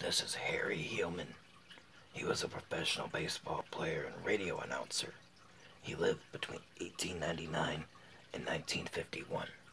This is Harry Hillman. He was a professional baseball player and radio announcer. He lived between 1899 and 1951.